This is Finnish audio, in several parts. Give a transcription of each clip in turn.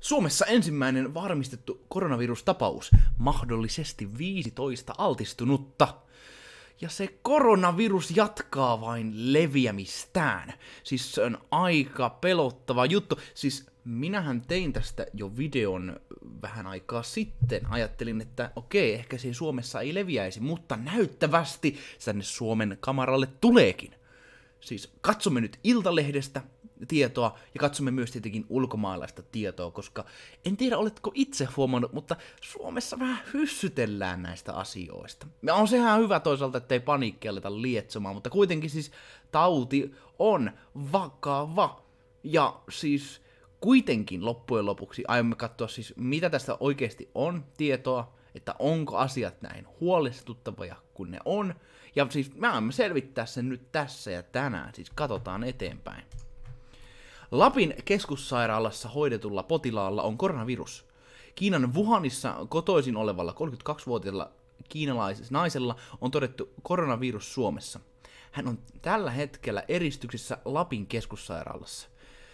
Suomessa ensimmäinen varmistettu koronavirustapaus, mahdollisesti 15 altistunutta. Ja se koronavirus jatkaa vain leviämistään. Siis se on aika pelottava juttu. Siis minähän tein tästä jo videon vähän aikaa sitten. Ajattelin, että okei, ehkä se Suomessa ei leviäisi, mutta näyttävästi tänne Suomen kameralle tuleekin. Siis katsomme nyt Iltalehdestä tietoa ja katsomme myös tietenkin ulkomaalaista tietoa, koska en tiedä oletko itse huomannut, mutta Suomessa vähän hyssytellään näistä asioista. Ja on sehän hyvä toisaalta, ettei paniikkia aleta lietsomaan, mutta kuitenkin siis tauti on vakava. Ja siis kuitenkin loppujen lopuksi aiomme katsoa siis mitä tästä oikeasti on tietoa, että onko asiat näin huolestuttavia kuin ne on. Ja siis me aiomme selvittää sen nyt tässä ja tänään, siis katsotaan eteenpäin. Lapin keskussairaalassa hoidetulla potilaalla on koronavirus. Kiinan Wuhanissa kotoisin olevalla 32-vuotiaalla kiinalaisella naisella on todettu koronavirus Suomessa. Hän on tällä hetkellä eristyksissä Lapin keskussairaalassa.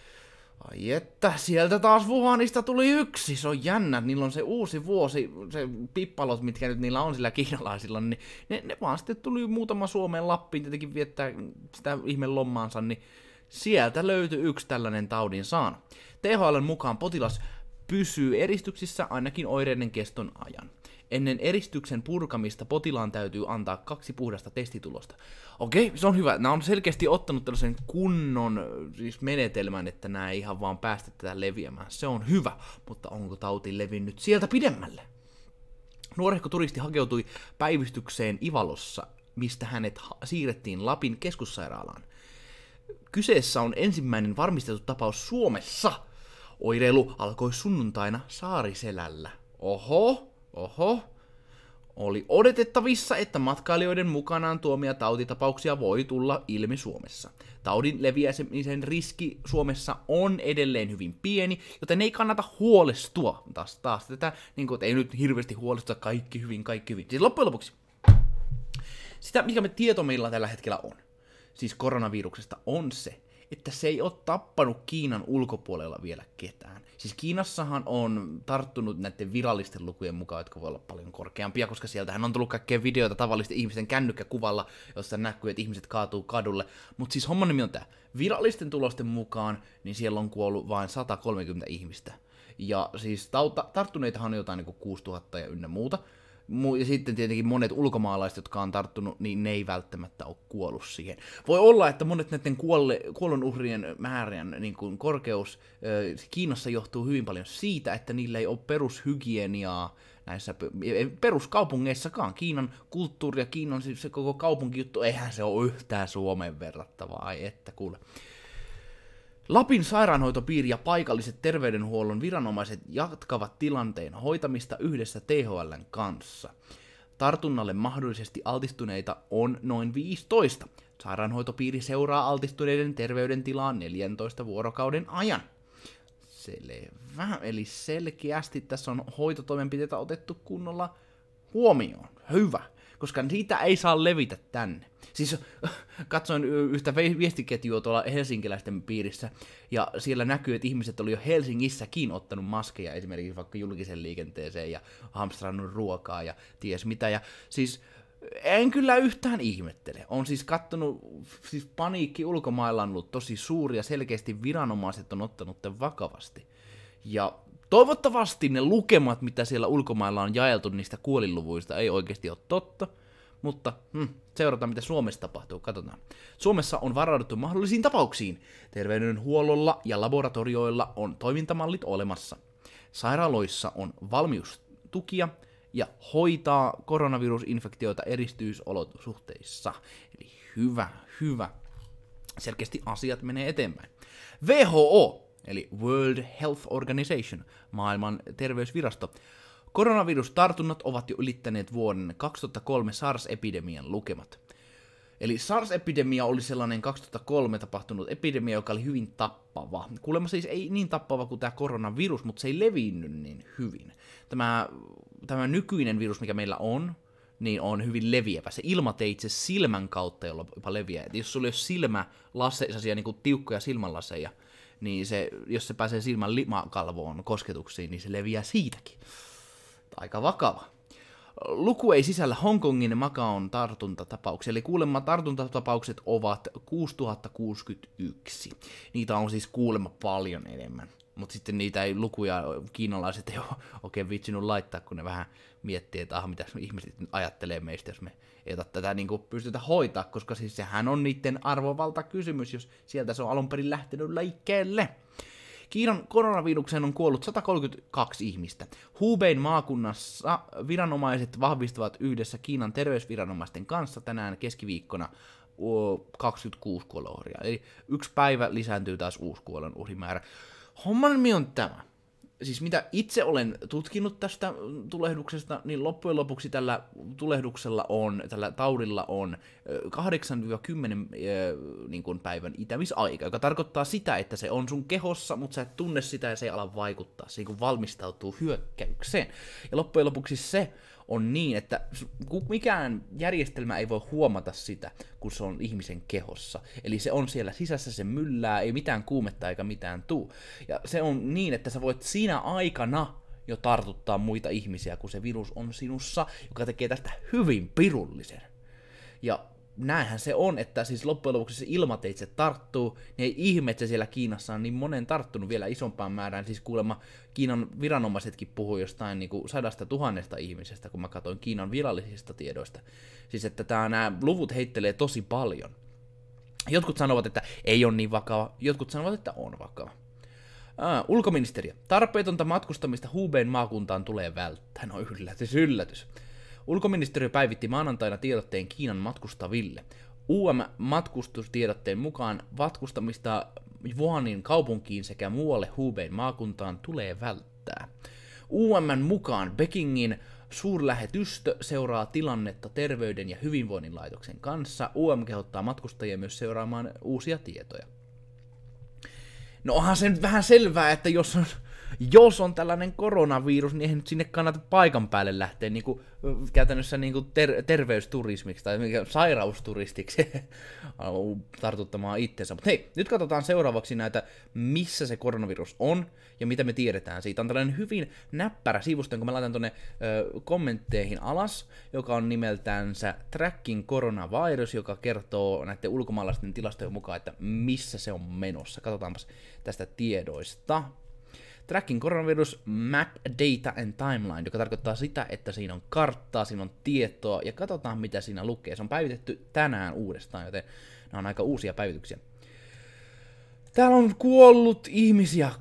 Ai että, sieltä taas Wuhanista tuli yksi, se on jännä, niillä on se uusi vuosi, se pippalot, mitkä nyt niillä on sillä kiinalaisilla, niin ne vaan sitten tuli muutama Suomeen Lappiin tietenkin viettää sitä ihme lommaansa, niin sieltä löytyi yksi tällainen taudin saanut. THL:n mukaan potilas pysyy eristyksissä ainakin oireiden keston ajan. Ennen eristyksen purkamista potilaan täytyy antaa 2 puhdasta testitulosta. Okei, se on hyvä. Nämä on selkeästi ottanut tällaisen kunnon siis menetelmän, että nämä ei ihan vaan päästä tätä leviämään. Se on hyvä, mutta onko tauti levinnyt sieltä pidemmälle? Nuorehko turisti hakeutui päivystykseen Ivalossa, mistä hänet siirrettiin Lapin keskussairaalaan. Kyseessä on ensimmäinen varmistettu tapaus Suomessa. Oireilu alkoi sunnuntaina Saariselällä. Oho. Oli odotettavissa, että matkailijoiden mukanaan tuomia tautitapauksia voi tulla ilmi Suomessa. Taudin leviämisen riski Suomessa on edelleen hyvin pieni, joten ei kannata huolestua. Taas tätä, niin kuin, ei nyt hirveästi huolestua, kaikki hyvin. Siis loppujen lopuksi, sitä mikä me tieto meillä tällä hetkellä on, siis koronaviruksesta, on se, että se ei ole tappanut Kiinan ulkopuolella vielä ketään. Siis Kiinassahan on tarttunut näiden virallisten lukujen mukaan, jotka voi olla paljon korkeampia, koska sieltähän on tullut kaikkea videoita tavallisten ihmisten kännykkäkuvalla, jossa näkyy, että ihmiset kaatuu kadulle. Mutta siis homman nimi on tää. Virallisten tulosten mukaan, niin siellä on kuollut vain 130 ihmistä. Ja siis tarttuneitahan on jotain niin kuin 6000 ja ynnä muuta. Ja sitten tietenkin monet ulkomaalaiset, jotka on tarttunut, niin ne ei välttämättä ole kuollut siihen. Voi olla, että monet näiden kuolonuhrien määrän niin kuin korkeus Kiinassa johtuu hyvin paljon siitä, että niillä ei ole perushygieniaa näissä peruskaupungeissakaan. Kiinan kulttuuri ja Kiinan siis se koko kaupunkijuttu, eihän se ole yhtään Suomeen verrattavaa, ai että kuule. Lapin sairaanhoitopiiri ja paikalliset terveydenhuollon viranomaiset jatkavat tilanteen hoitamista yhdessä THL:n kanssa. Tartunnalle mahdollisesti altistuneita on noin 15. Sairaanhoitopiiri seuraa altistuneiden terveydentilaa 14 vuorokauden ajan. Selvä, eli selkeästi tässä on hoitotoimenpiteitä otettu kunnolla huomioon. Hyvä, koska siitä ei saa levitä tänne. Siis katsoin yhtä viestiketjua tuolla helsinkiläisten piirissä, ja siellä näkyy, että ihmiset oli jo Helsingissäkin ottanut maskeja esimerkiksi vaikka julkisen liikenteeseen ja hamstrannut ruokaa ja ties mitä. Ja siis en kyllä yhtään ihmettele. On siis kattonut, siis paniikki ulkomailla on ollut tosi suuri ja selkeästi viranomaiset on ottanut tämän vakavasti. Ja toivottavasti ne lukemat, mitä siellä ulkomailla on jaeltu niistä kuolinluvuista, ei oikeasti ole totta. Mutta seurataan, mitä Suomessa tapahtuu, katsotaan. Suomessa on varauduttu mahdollisiin tapauksiin. Terveydenhuollolla ja laboratorioilla on toimintamallit olemassa. Sairaaloissa on valmius tukia ja hoitaa koronavirusinfektioita eristyisolosuhteissa. Eli hyvä. Selkeästi asiat menee eteenpäin. WHO, eli World Health Organization, maailman terveysvirasto. Koronavirustartunnat ovat jo ylittäneet vuoden 2003 SARS-epidemian lukemat. Eli SARS-epidemia oli sellainen 2003 tapahtunut epidemia, joka oli hyvin tappava. Kuulemma siis ei niin tappava kuin tämä koronavirus, mutta se ei levinnyt niin hyvin. Tämä nykyinen virus, mikä meillä on, niin on hyvin leviävä. Se ilmateitse silmän kautta jopa leviää. Et jos sulla ei ole silmälase, sellaisia niin kuin tiukkoja silmälaseja, niin se, jos se pääsee silmän limakalvoon kosketuksiin, niin se leviää siitäkin. Aika vakava. Luku ei sisällä Hongkongin ja Macaon tartuntatapauksia, eli kuulemma tartuntatapaukset ovat 6061. Niitä on siis kuulemma paljon enemmän. Mutta sitten niitä ei lukuja kiinalaiset ei ole oikein viitsinut laittaa, kun ne vähän miettii, että mitä ihmiset ajattelee meistä, jos me ei tätä niin pystytä hoitaa, koska siis sehän on niiden arvovalta kysymys, jos sieltä se on alun perin lähtenyt liikkeelle. Kiinan koronavirukseen on kuollut 132 ihmistä. Hubein maakunnassa viranomaiset vahvistavat yhdessä Kiinan terveysviranomaisten kanssa tänään keskiviikkona 26 kuolonuhria. Eli yksi päivä lisääntyy taas uusi kuolonuhrimäärä. Homman nimi on tämä. Siis mitä itse olen tutkinut tästä tulehduksesta, niin loppujen lopuksi tällä tulehduksella on, tällä taudilla on 8-10 niin kuin päivän itämisaika, joka tarkoittaa sitä, että se on sun kehossa, mutta sä et tunne sitä ja se ei ala vaikuttaa. Se niin kuin valmistautuu hyökkäykseen. Ja loppujen lopuksi se on niin, että mikään järjestelmä ei voi huomata sitä, kun se on ihmisen kehossa. Eli se on siellä sisässä, se myllää, ei mitään kuumetta eikä mitään tuu. Ja se on niin, että sä voit siinä aikana jo tartuttaa muita ihmisiä, kun se virus on sinussa, joka tekee tästä hyvin pirullisen. Ja näinhän se on, että siis loppujen lopuksi se ilmateitse tarttuu, niin ei ihme, että se siellä Kiinassa on niin monen tarttunut vielä isompaan määrään. Siis kuulemma Kiinan viranomaisetkin puhuu jostain niin kuin 100 000 ihmisestä, kun mä katsoin Kiinan virallisista tiedoista. Siis että nämä luvut heittelee tosi paljon. Jotkut sanovat, että ei ole niin vakava, jotkut sanovat, että on vakava. Ulkoministeriö. Tarpeetonta matkustamista Hubein maakuntaan tulee välttää. No yllätys. Ulkoministeriö päivitti maanantaina tiedotteen Kiinan matkustaville. UM-matkustustiedotteen mukaan matkustamista Wuhanin kaupunkiin sekä muualle Hubein maakuntaan tulee välttää. UM:n mukaan Pekingin suurlähetystö seuraa tilannetta Terveyden ja hyvinvoinnin laitoksen kanssa. UM kehottaa matkustajia myös seuraamaan uusia tietoja. No onhan se nyt vähän selvää, että jos on tällainen koronavirus, niin eihän nyt sinne kannata paikan päälle lähteä niin kuin, käytännössä niin kuin terveysturismiksi tai sairausturistiksi tartuttamaan itsensä. Mutta hei, nyt katsotaan seuraavaksi näitä, missä se koronavirus on ja mitä me tiedetään siitä. On tällainen hyvin näppärä sivusto, jonka mä laitan tuonne kommentteihin alas, joka on nimeltänsä Tracking Coronavirus, joka kertoo näiden ulkomaalaisten tilastojen mukaan, että missä se on menossa. Katsotaanpas tästä tiedoista. Tracking Coronavirus Map Data and Timeline, joka tarkoittaa sitä, että siinä on karttaa, siinä on tietoa, ja katsotaan mitä siinä lukee. Se on päivitetty tänään uudestaan, joten nämä on aika uusia päivityksiä. Täällä on kuollut ihmisiä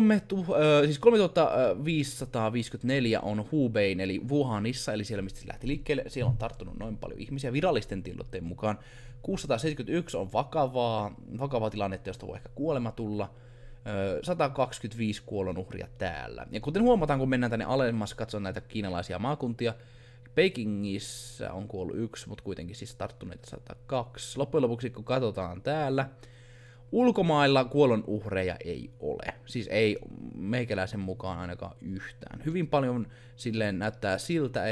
3554 on Hubein, eli Wuhanissa, eli siellä mistä se lähti liikkeelle. Siellä on tarttunut noin paljon ihmisiä virallisten tiedotteen mukaan. 671 on vakavaa tilannetta, josta voi ehkä kuolema tulla. 125 kuolonuhria täällä. Ja kuten huomataan, kun mennään tänne alemmas, katsotaan näitä kiinalaisia maakuntia, Pekingissä on kuollut 1, mutta kuitenkin siis tarttuneita 102. Loppujen lopuksi, kun katsotaan täällä, ulkomailla kuolonuhreja ei ole. Siis ei meikäläisen mukaan ainakaan yhtään. Hyvin paljon silleen näyttää siltä,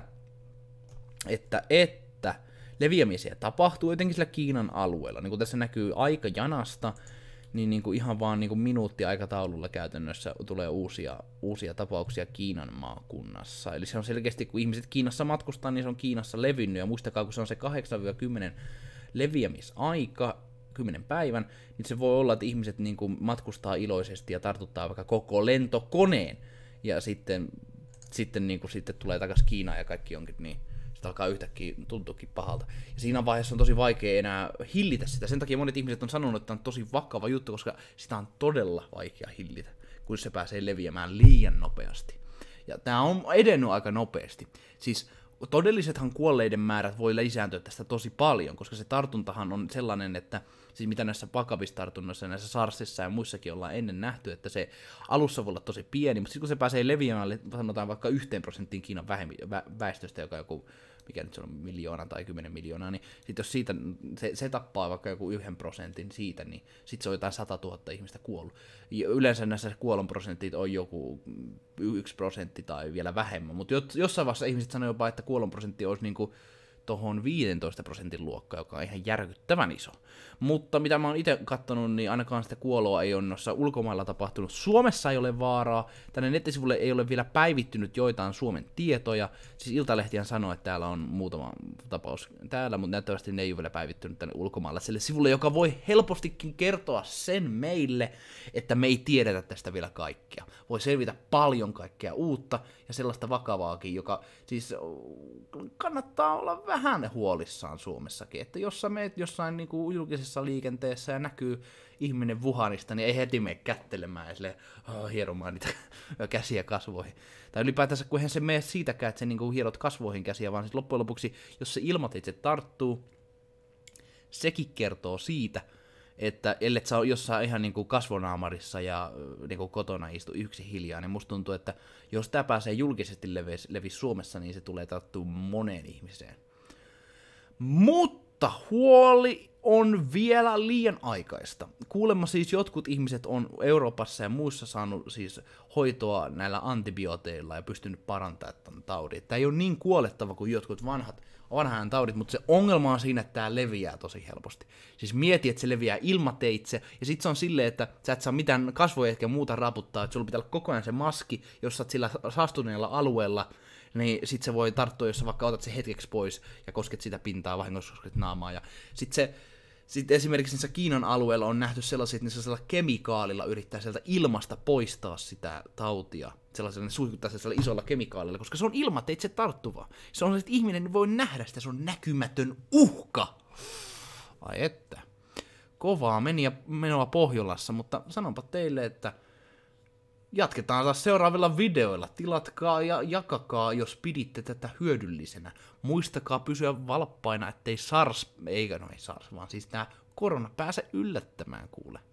että leviämisiä tapahtuu jotenkin sillä Kiinan alueella. Niin kuin tässä näkyy aikajanasta, niin kuin ihan vaan niin kuin minuuttiaikataululla käytännössä tulee uusia tapauksia Kiinan maakunnassa. Eli se on selkeästi, kun ihmiset Kiinassa matkustaa, niin se on Kiinassa levinnyt. Ja muistakaa, kun se on se 8-10 leviämisaika, 10 päivän, niin se voi olla, että ihmiset niin kuin matkustaa iloisesti ja tartuttaa vaikka koko lentokoneen. Ja sitten tulee takaisin Kiinaan ja kaikki onkin niin. Alkaa yhtäkkiä tuntuukin pahalta. Ja siinä vaiheessa on tosi vaikea enää hillitä sitä. Sen takia monet ihmiset on sanonut, että on tosi vakava juttu, koska sitä on todella vaikea hillitä, kun se pääsee leviämään liian nopeasti. Ja tämä on edennyt aika nopeasti. Siis todellisethan kuolleiden määrät voi lisääntyä tästä tosi paljon, koska se tartuntahan on sellainen, että siis mitä näissä vakavissa tartunnoissa, näissä SARSissa ja muissakin ollaan ennen nähty, että se alussa voi olla tosi pieni, mutta sitten kun se pääsee leviämään, sanotaan vaikka 1% Kiinan väestöstä, joka joku, mikä nyt se on 1 miljoona tai 10 miljoonaa, niin sitten jos siitä, se tappaa vaikka joku 1% siitä, niin sitten se on jotain 100 000 ihmistä kuollut. Ja yleensä näissä kuolonprosentit on joku 1% tai vielä vähemmän, mutta jossain vaiheessa ihmiset sanoo jopa, että kuolonprosentti olisi niinku tohon 15% luokkaan, joka on ihan järkyttävän iso. Mutta mitä mä oon itse katsonut, niin ainakaan sitä kuoloa ei ole noissa ulkomailla tapahtunut. Suomessa ei ole vaaraa, tänne nettisivulle ei ole vielä päivittynyt joitain Suomen tietoja. Siis Iltalehtihän sanoo, että täällä on muutama tapaus täällä, mutta näyttävästi ne ei ole vielä päivittynyt tänne ulkomailla sille sivulle, joka voi helpostikin kertoa sen meille, että me ei tiedetä tästä vielä kaikkea. Voi selvitä paljon kaikkea uutta ja sellaista vakavaakin, joka siis kannattaa olla vähän huolissaan Suomessakin, että jos sä meet jossain niin kuin julkisessa liikenteessä ja näkyy ihminen Wuhanista, niin ei heti mene kättelemään ja silleen hieromaan niitä käsiä kasvoihin. Tai ylipäätänsä, kun eihän se mene siitäkään, että se niin kuin hierot kasvoihin käsiä, vaan siis loppujen lopuksi, jos se ilmoitit, että se tarttuu, sekin kertoo siitä, että ellet sä ole jossain ihan niin kuin kasvonaamarissa ja niin kuin kotona istu yksi hiljaa, niin musta tuntuu, että jos tää pääsee julkisesti levisi Suomessa, niin se tulee tarttua moneen ihmiseen. Mutta huoli on vielä liian aikaista. Kuulemma siis jotkut ihmiset on Euroopassa ja muissa saanut siis hoitoa näillä antibiooteilla ja pystynyt parantamaan tämän taudin. Tämä ei ole niin kuolettava kuin jotkut vanhan taudit, mutta se ongelma on siinä, että tämä leviää tosi helposti. Siis mieti, että se leviää ilmateitse, ja sit se on silleen, että sä et saa mitään kasvoja eikä muuta raputtaa, että sulla pitää olla koko ajan se maski, jos sä oot sillä saastuneella alueella, niin sit se voi tarttua, jos sä vaikka otat se hetkeksi pois ja kosket sitä pintaa, vahingossa kosket naamaa, ja sitten esimerkiksi niissä Kiinan alueella on nähty sellaisia, että niissä kemikaalilla yrittää sieltä ilmasta poistaa sitä tautia. Sellaisella, ne suihkuttaa sellaisella isolla kemikaalilla, koska se on ilmateitse tarttuva. Se on, että ihminen voi nähdä sitä, se on näkymätön uhka. Ai että. Kovaa menoa Pohjolassa, mutta sanonpa teille, että jatketaan taas seuraavilla videoilla. Tilatkaa ja jakakaa, jos piditte tätä hyödyllisenä. Muistakaa pysyä valppaina, ettei SARS, eikä no ei SARS, vaan siis tää korona pääse yllättämään kuule.